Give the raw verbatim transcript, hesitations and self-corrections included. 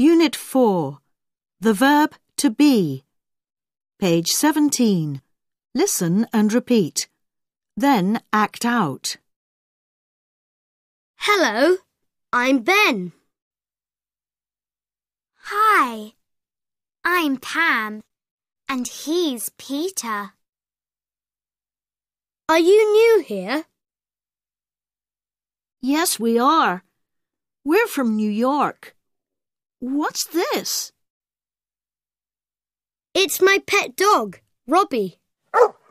Unit four. The verb to be. Page seventeen. Listen and repeat. Then act out. Hello, I'm Ben. Hi, I'm Pam, and he's Peter. Are you new here? Yes, we are. We're from New York. What's this? It's my pet dog, Robbie.